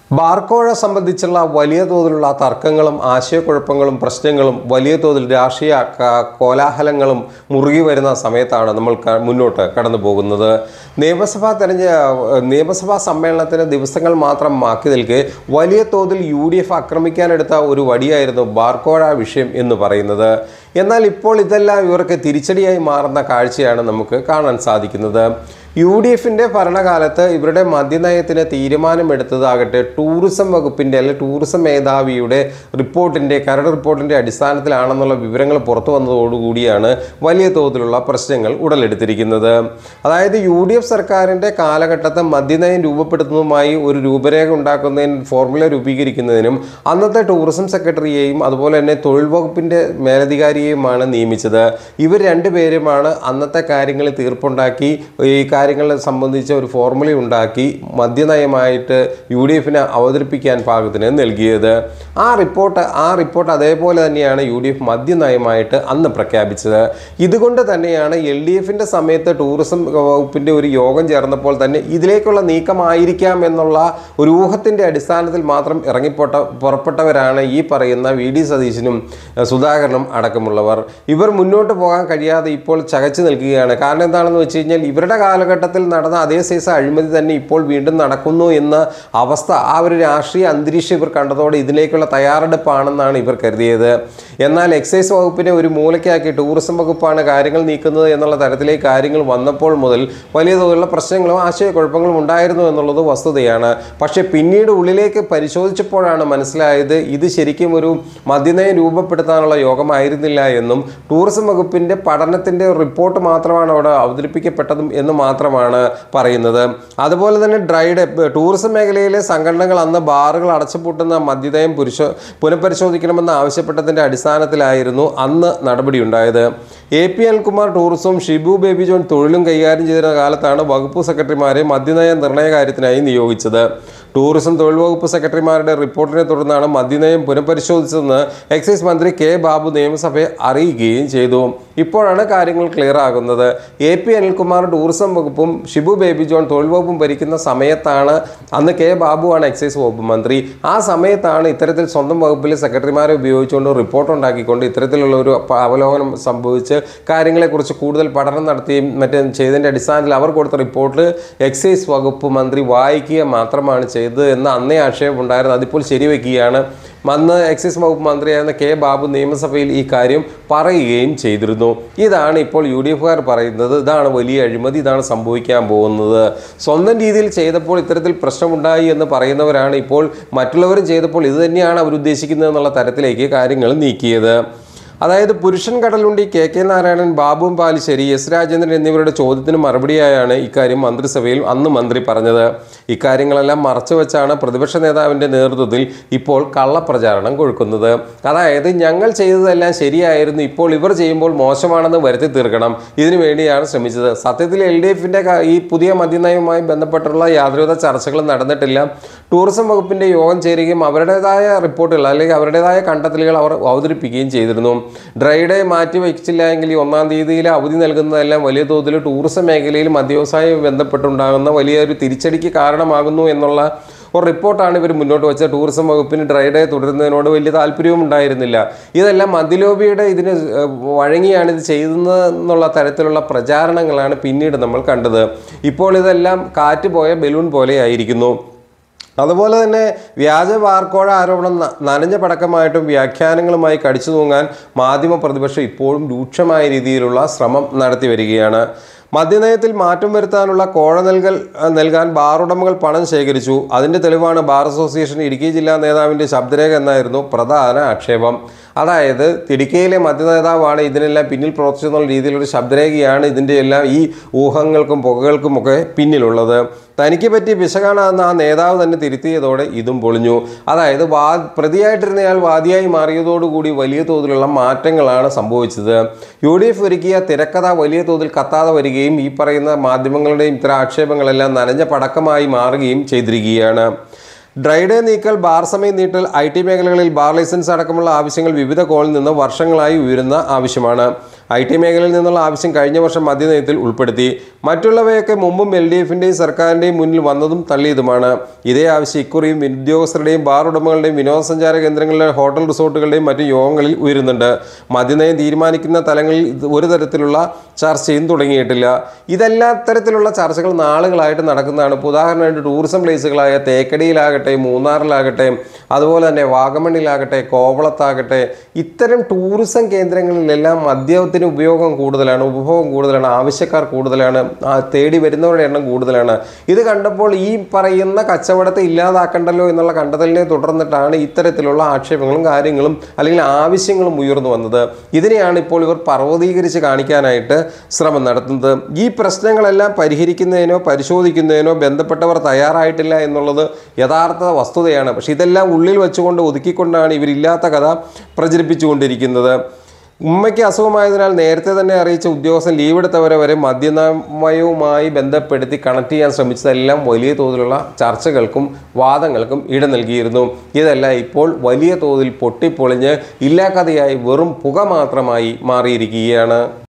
ബാർക്കോഴ സംബന്ധിച്ചുള്ള വലിയ തോതിലുള്ള തർക്കങ്ങളും ആശയക്കുഴപ്പങ്ങളും പ്രശ്നങ്ങളും വലിയ തോതിൽ രാഷ്ട്രീയ കോലാഹലങ്ങളും മുറുകി വരുന്ന സമയത്താണ് നമ്മൾ മുന്നോട്ട് കടന്നു പോകുന്നത്. നിയമസഭാ സമ്മേളനത്തിന് ദിവസങ്ങൾ മാത്രം ബാക്കി നിൽക്കെ വലിയ തോതിൽ UDF ആക്രമിക്കാനെടുത്ത ഒരു വടിയായിരുന്നു ബാർക്കോഴ വിഷയം എന്ന് പറയുന്നത്. എന്നാൽ ഇപ്പോൾ ഇതെല്ലാം ഇവർക്ക് തിരിച്ചടിയായി മാറുന്ന കാഴ്ചയാണ് നമുക്ക് കാണാൻ സാധിക്കുന്നത്. UDFിൻ്റെ ഭരണകാലത്ത് ഇവരുടെ മദ്യനയത്തിന് തീരുമാനമെടുത്തതാകട്ടെ ടൂറിസം വകുപ്പിൻ്റെ അല്ലെങ്കിൽ ടൂറിസം മേധാവിയുടെ കരട് റിപ്പോർട്ടിൻ്റെ അടിസ്ഥാനത്തിലാണെന്നുള്ള വിവരങ്ങൾ പുറത്തു വന്നതോടുകൂടിയാണ് വലിയ തോതിലുള്ള പ്രശ്നങ്ങൾ ഉടലെടുത്തിരിക്കുന്നത്. അതായത് UDF സർക്കാരിൻ്റെ കാലഘട്ടത്തെ മദ്യനയം രൂപപ്പെടുത്തുന്നതുമായി ഒരു രൂപരേഖ ഉണ്ടാക്കുന്നതിന് ഫോർമുല രൂപീകരിക്കുന്നതിനും അന്നത്തെ ടൂറിസം സെക്രട്ടറിയെയും അതുപോലെ തന്നെ തൊഴിൽ വകുപ്പിൻ്റെ മേലധികാരിയെയുമാണ് നിയമിച്ചത്. ഇവർ രണ്ടുപേരുമാണ് അന്നത്തെ കാര്യങ്ങളിൽ തീർപ്പുണ്ടാക്കി ഈ കാര്യങ്ങളെ സംബന്ധിച്ച ഒരു ഫോർമുല ഉണ്ടാക്കി മദ്യനയമായിട്ട് UDFിനെ അവതരിപ്പിക്കാൻ പാകത്തിന് നൽകിയത്. ആ റിപ്പോർട്ട് അതേപോലെ തന്നെയാണ് UDF മദ്യനയമായിട്ട് അന്ന് പ്രഖ്യാപിച്ചത്. ഇതുകൊണ്ട് തന്നെയാണ് LDFിൻ്റെ സമയത്ത് ടൂറിസം വകുപ്പിൻ്റെ ഒരു യോഗം ചേർന്നപ്പോൾ തന്നെ ഇതിലേക്കുള്ള നീക്കമായിരിക്കാം എന്നുള്ള ഒരു ഊഹത്തിൻ്റെ അടിസ്ഥാനത്തിൽ മാത്രം പുറപ്പെട്ടവരാണ് ഈ പറയുന്ന VD സതീശനും സുധാകരനും അടക്കമുള്ളവർ. ഇവർ മുന്നോട്ട് പോകാൻ കഴിയാതെ ഇപ്പോൾ ചകച്ചു നിൽക്കുകയാണ്. കാരണം എന്താണെന്ന് വെച്ച് കഴിഞ്ഞാൽ ഇവരുടെ കാലഘട്ടത്തിൽ നടന്ന അതേ സൈസ് അഴിമതി തന്നെ ഇപ്പോൾ വീണ്ടും നടക്കുന്നു എന്ന അവസ്ഥ, ആ ഒരു രാഷ്ട്രീയ അന്തരീക്ഷം ഇവർ കണ്ടതോടെ ഇതിലേക്കുള്ള തയ്യാറെടുപ്പാണെന്നാണ് ഇവർ കരുതിയത്. എന്നാൽ എക്സൈസ് വകുപ്പിനെ ഒരു മൂലയ്ക്കാക്കി ടൂറിസം വകുപ്പാണ് കാര്യങ്ങൾ നീക്കുന്നത് എന്നുള്ള തരത്തിലേക്ക് കാര്യങ്ങൾ വന്നപ്പോൾ മുതൽ വലിയ തോതിലുള്ള പ്രശ്നങ്ങളും ആശയക്കുഴപ്പങ്ങളും ഉണ്ടായിരുന്നു എന്നുള്ളത് വസ്തുതയാണ്. പക്ഷേ പിന്നീട് ഉള്ളിലേക്ക് പരിശോധിച്ചപ്പോഴാണ് മനസ്സിലായത് ഇത് ശരിക്കും ഒരു മദ്യനയം രൂപപ്പെടുത്താനുള്ള യോഗമായിരുന്നില്ല എന്നും ടൂറിസം വകുപ്പിൻ്റെ പഠനത്തിൻ്റെ റിപ്പോർട്ട് മാത്രമാണ് അവിടെ അവതരിപ്പിക്കപ്പെട്ടതും എന്ന് മാത്രമാണ് പറയുന്നത്. അതുപോലെ തന്നെ ടൂറിസം മേഖലയിലെ സംഘടനകൾ അന്ന് ബാറുകൾ അടച്ചുപൂട്ടുന്ന മദ്യനയം പുനഃപരിശോധിക്കണമെന്ന് ആവശ്യപ്പെട്ടതിൻ്റെ അടിസ്ഥാനത്തിലായിരുന്നു അന്ന് നടപടിയുണ്ടായത്. AP അനിൽകുമാർ ടൂറിസവും ഷിബു ബേബി ജോൺ തൊഴിലും കൈകാര്യം ചെയ്തിരുന്ന കാലത്താണ് വകുപ്പ് സെക്രട്ടറിമാരെ മദ്യനയ നിർണയ കാര്യത്തിനായി നിയോഗിച്ചത്. ടൂറിസം തൊഴിൽ വകുപ്പ് സെക്രട്ടറിമാരുടെ റിപ്പോർട്ടിനെ തുടർന്നാണ് മദ്യനയം പുനഃപരിശോധിച്ചതെന്ന് എക്സൈസ് മന്ത്രി K ബാബു നിയമസഭയെ അറിയിക്കുകയും ചെയ്തു. ഇപ്പോഴാണ് കാര്യങ്ങൾ ക്ലിയർ ആകുന്നത്. AP അനിൽകുമാർ ടൂറിസം വകുപ്പും ഷിബു ബേബി ജോൺ തൊഴിൽ വകുപ്പും ഭരിക്കുന്ന സമയത്താണ്, അന്ന് K ബാബുവാണ് എക്സൈസ് വകുപ്പ് മന്ത്രി, ആ സമയത്താണ് ഇത്തരത്തിൽ സ്വന്തം വകുപ്പിലെ സെക്രട്ടറിമാരെ ഉപയോഗിച്ചുകൊണ്ട് റിപ്പോർട്ട് ഉണ്ടാക്കിക്കൊണ്ട് ഇത്തരത്തിലുള്ള ഒരു അവലോകനം സംഭവിച്ച് കാര്യങ്ങളെക്കുറിച്ച് കൂടുതൽ പഠനം നടത്തുകയും മറ്റും ചെയ്തതിൻ്റെ അടിസ്ഥാനത്തിൽ അവർ കൊടുത്ത റിപ്പോർട്ട് എക്സൈസ് വകുപ്പ് മന്ത്രി വായിക്കുക മാത്രമാണ് ചെയ്തത് എന്ന് അന്നേ ആക്ഷേപം ഉണ്ടായിരുന്നു. അതിപ്പോൾ ശരിവെക്കുകയാണ്. അന്ന് എക്സൈസ് വകുപ്പ് മന്ത്രിയായിരുന്ന K ബാബു നിയമസഭയിൽ ഈ കാര്യം പറയുകയും ചെയ്തിരുന്നു. ഇതാണ് ഇപ്പോൾ UDFകാർ പറയുന്നത്. ഇതാണ് വലിയ അഴിമതി, ഇതാണ് സംഭവിക്കാൻ പോകുന്നത്. സ്വന്തം രീതിയിൽ ചെയ്തപ്പോൾ ഇത്തരത്തിൽ പ്രശ്നമുണ്ടായി എന്ന് പറയുന്നവരാണ് ഇപ്പോൾ മറ്റുള്ളവരും ചെയ്തപ്പോൾ ഇത് തന്നെയാണ് അവരുദ്ദേശിക്കുന്നത് എന്നുള്ള തരത്തിലേക്ക് കാര്യങ്ങൾ നീക്കിയത്. അതായത് പുരുഷൻ കടലുണ്ടി KK നാരായണൻ, ബാബു പാലിശ്ശേരി, S രാജേന്ദ്രൻ എന്നിവരുടെ ചോദ്യത്തിന് മറുപടിയായാണ് ഇക്കാര്യം മന്ത്രിസഭയിൽ അന്ന് മന്ത്രി പറഞ്ഞത്. ഇക്കാര്യങ്ങളെല്ലാം മറച്ചു വെച്ചാണ് പ്രതിപക്ഷ നേതാവിൻ്റെ നേതൃത്വത്തിൽ ഇപ്പോൾ കള്ളപ്രചാരണം കൊഴുക്കുന്നത്. അതായത് ഞങ്ങൾ ചെയ്തതെല്ലാം ശരിയായിരുന്നു, ഇപ്പോൾ ഇവർ ചെയ്യുമ്പോൾ മോശമാണെന്ന് വരുത്തി തീർക്കണം, ഇതിനു വേണ്ടിയാണ് ശ്രമിച്ചത്. സത്യത്തിൽ LDFിൻ്റെ ഈ പുതിയ മദ്യനയവുമായി ബന്ധപ്പെട്ടുള്ള യാതൊരുവിധ ചർച്ചകളും നടന്നിട്ടില്ല. ടൂറിസം വകുപ്പിൻ്റെ യോഗം ചേരുകയും അവരുടേതായ റിപ്പോർട്ടുകൾ അല്ലെങ്കിൽ അവരുടേതായ കണ്ടെത്തലുകൾ അവർ അവതരിപ്പിക്കുകയും ചെയ്തിരുന്നു. ഡ്രൈ ഡേ മാറ്റി വയ്ച്ചില്ല എങ്കിൽ 1-ാം തീയതിയിൽ അവധി നൽകുന്നതെല്ലാം വലിയ തോതിൽ ടൂറിസം മേഖലയിൽ മദ്യവ്യവസായവുമായി ബന്ധപ്പെട്ടുണ്ടാകുന്ന വലിയൊരു തിരിച്ചടിക്ക് കാരണമാകുന്നു എന്നുള്ള ഒരു റിപ്പോർട്ടാണ് ഇവർ മുന്നോട്ട് വെച്ചത്. ടൂറിസം വകുപ്പിന് ഡ്രൈ ഡേ തുടരുന്നതിനോട് വലിയ താല്പര്യവും ഉണ്ടായിരുന്നില്ല. ഇതെല്ലാം മദ്യലോബിയുടെ ഇതിന് വഴങ്ങിയാണ് ഇത് ചെയ്യുന്നതെന്നുള്ള തരത്തിലുള്ള പ്രചാരണങ്ങളാണ് പിന്നീട് നമ്മൾ കണ്ടത്. ഇപ്പോൾ ഇതെല്ലാം കാറ്റ് പോയ ബലൂൺ പോലെ ആയിരിക്കുന്നു. അതുപോലെ തന്നെ വ്യാജ ബാർക്കോഴ ആരോപണം നനഞ്ഞ പടക്കമായിട്ടും വ്യാഖ്യാനങ്ങളുമായി കടിച്ചു തൂങ്ങാൻ മാധ്യമ പ്രതിപക്ഷം ഇപ്പോഴും രൂക്ഷമായ രീതിയിലുള്ള ശ്രമം നടത്തി വരികയാണ്. മദ്യനയത്തിൽ മാറ്റം വരുത്താനുള്ള കോഴ നൽകാൻ ബാർ ഉടമകൾ പണം ശേഖരിച്ചു. അതിൻ്റെ തെളിവാണ് ബാർ അസോസിയേഷൻ ഇടുക്കി ജില്ലാ നേതാവിൻ്റെ ശബ്ദരേഖ എന്നായിരുന്നു പ്രധാന ആക്ഷേപം. അതായത് ഇടുക്കിയിലെ മദ്യനേതാവാണ് ഇതിനെല്ലാം പിന്നിൽ പ്രവർത്തിച്ചെന്നുള്ള രീതിയിലൊരു ശബ്ദരേഖയാണ് ഇതിൻ്റെ എല്ലാം ഈ ഊഹങ്ങൾക്കും പുകകൾക്കുമൊക്കെ പിന്നിലുള്ളത്. തനിക്ക് പറ്റി പിശകാണെന്ന് ആ നേതാവ് തന്നെ തിരുത്തിയതോടെ ഇതും പൊളിഞ്ഞു. അതായത് പ്രതിയായിട്ടിരുന്നയാൾ വാദിയായി മാറിയതോടുകൂടി വലിയ തോതിലുള്ള മാറ്റങ്ങളാണ് സംഭവിച്ചത്. UDF ഒരുക്കിയ തിരക്കഥ വലിയ തോതിൽ കത്താതെ വരികയും ഈ പറയുന്ന മാധ്യമങ്ങളുടെയും ഇത്തരം ആക്ഷേപങ്ങളെല്ലാം നനഞ്ഞ പടക്കമായി മാറുകയും ചെയ്തിരിക്കുകയാണ്. ഡ്രൈ ഡേ നീക്കൽ, ബാർ സമയം നീട്ടൽ, IT മേഖലകളിൽ ബാർ ലൈസൻസ് അടക്കമുള്ള ആവശ്യങ്ങൾ വിവിധ കോണിൽ നിന്ന് വർഷങ്ങളായി ഉയരുന്ന ആവശ്യമാണ്. IT മേഖലയിൽ നിന്നുള്ള ആവശ്യം കഴിഞ്ഞ വർഷം മദ്യനയത്തിൽ ഉൾപ്പെടുത്തി. മറ്റുള്ളവയൊക്കെ മുമ്പും LDFിൻ്റെയും സർക്കാരിൻ്റെയും മുന്നിൽ വന്നതും തള്ളിയതുമാണ്. ഇതേ ആവശ്യം ഇക്കുറിയും ഉദ്യോഗസ്ഥരുടെയും ബാർ ഉടമകളുടെയും വിനോദസഞ്ചാര കേന്ദ്രങ്ങളിലെ ഹോട്ടൽ റിസോർട്ടുകളുടെയും മറ്റു യോഗങ്ങളിൽ ഉയരുന്നുണ്ട്. മദ്യനയം തീരുമാനിക്കുന്ന തലങ്ങളിൽ ഒരു തരത്തിലുള്ള ചർച്ചയും തുടങ്ങിയിട്ടില്ല. ഇതെല്ലാ തരത്തിലുള്ള ചർച്ചകൾ നാളുകളായിട്ട് നടക്കുന്നതാണ്. ഇപ്പോൾ ഉദാഹരണമായിട്ട് ടൂറിസം പ്ലേസുകളായ തേക്കടിയിലാകട്ടെ, മൂന്നാറിലാകട്ടെ, അതുപോലെ തന്നെ വാഗമണ്ണിലാകട്ടെ, കോവളത്താകട്ടെ, ഇത്തരം ടൂറിസം കേന്ദ്രങ്ങളിലെല്ലാം മദ്യത്തിന് ഉപയോഗം കൂടുതലാണ്, ഉപഭോഗം കൂടുതലാണ്, ആവശ്യക്കാർ കൂടുതലാണ്, തേടി വരുന്നവരുടെ എണ്ണം കൂടുതലാണ്. ഇത് കണ്ടപ്പോൾ ഈ പറയുന്ന കച്ചവടത്തെ ഇല്ലാതാക്കണ്ടല്ലോ എന്നുള്ള കണ്ടെത്തലിനെ തുടർന്നിട്ടാണ് ഇത്തരത്തിലുള്ള ആക്ഷേപങ്ങളും കാര്യങ്ങളും അല്ലെങ്കിൽ ആവശ്യങ്ങളും ഉയർന്നു വന്നത്. ഇതിനെയാണ് ഇപ്പോൾ ഇവർ പർവ്വതീകരിച്ച് കാണിക്കാനായിട്ട് ശ്രമം നടത്തുന്നത്. ഈ പ്രശ്നങ്ങളെല്ലാം പരിഹരിക്കുന്നതിനോ പരിശോധിക്കുന്നതിനോ ബന്ധപ്പെട്ടവർ തയ്യാറായിട്ടില്ല എന്നുള്ളത് യഥാർത്ഥ വസ്തുതയാണ്. പക്ഷെ ഇതെല്ലാം ഉള്ളിൽ വെച്ചുകൊണ്ട് ഒതുക്കിക്കൊണ്ടാണ് ഇവരില്ലാത്ത കഥ പ്രചരിപ്പിച്ചുകൊണ്ടിരിക്കുന്നത്. ഉമ്മയ്ക്ക് അസുഖമായതിനാൽ നേരത്തെ തന്നെ അറിയിച്ച ഉദ്യോഗസ്ഥൻ ലീവ് എടുത്തവരെ വരെ മദ്യനയവുമായി ബന്ധപ്പെടുത്തി കണക്ട് ചെയ്യാൻ ശ്രമിച്ചതെല്ലാം വലിയ തോതിലുള്ള ചർച്ചകൾക്കും വാദങ്ങൾക്കും ഇട നൽകിയിരുന്നു. ഇതെല്ലാം ഇപ്പോൾ വലിയ തോതിൽ പൊട്ടിപ്പൊളിഞ്ഞ് ഇല്ലാക്കഥയായി വെറും പുക മാത്രമായി മാറിയിരിക്കുകയാണ്.